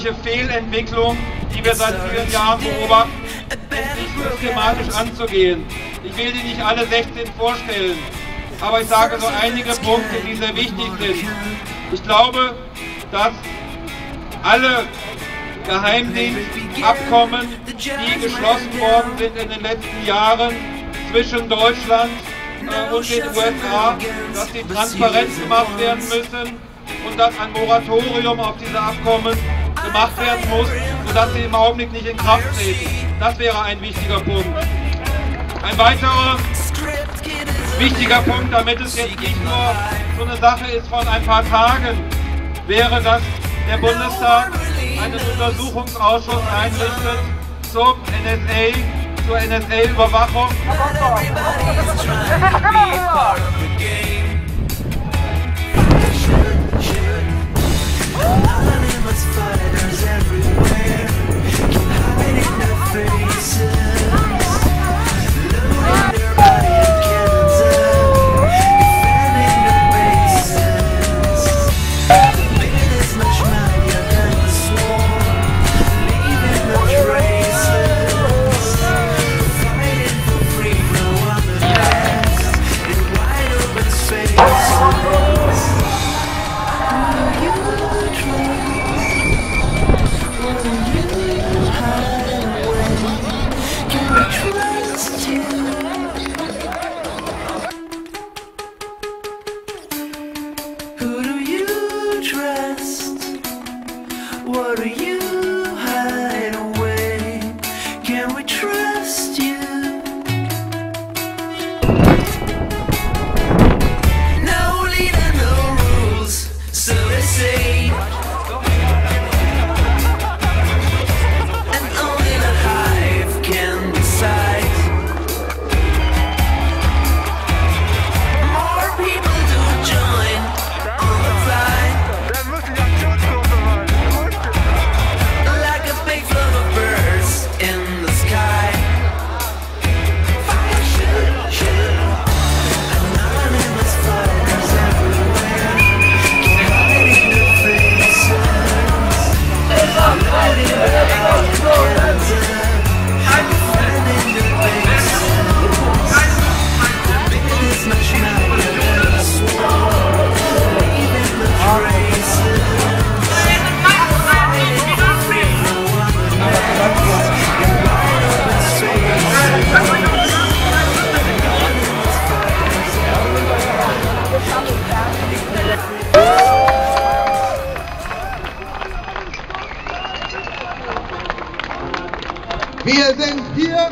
solche Fehlentwicklung, die wir seit vielen Jahren beobachten, endlich systematisch anzugehen. Ich will die nicht alle 16 vorstellen, aber ich sage so einige Punkte, die sehr wichtig sind. Ich glaube, dass alle Geheimdienstabkommen, die geschlossen worden sind in den letzten Jahren zwischen Deutschland und den USA, dass die transparent gemacht werden müssen und dass ein Moratorium auf diese Abkommen gemacht werden muss, sodass sie im Augenblick nicht in Kraft treten. Das wäre ein wichtiger Punkt. Ein weiterer wichtiger Punkt, damit es jetzt nicht nur so eine Sache ist von ein paar Tagen, wäre, dass der Bundestag einen Untersuchungsausschuss einrichtet zur NSA-Überwachung. What do you hide away? Can we trust you? No leader, no rules, so they say. And only the hive can decide. More people do join on the fly. Wir sind hier.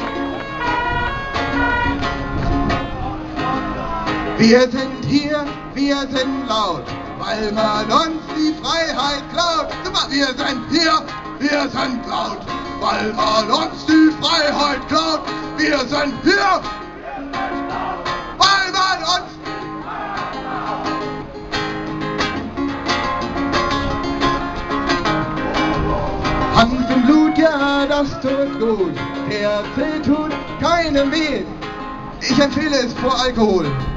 Wir sind hier, wir sind laut, weil man uns die Freiheit klaut. Super, wir sind hier, wir sind laut, weil man uns die Freiheit klaut. Wir sind hier, weil man uns... Hand und Blut, ja, das tut gut. THC tut keinem weh. Ich empfehle es vor Alkohol.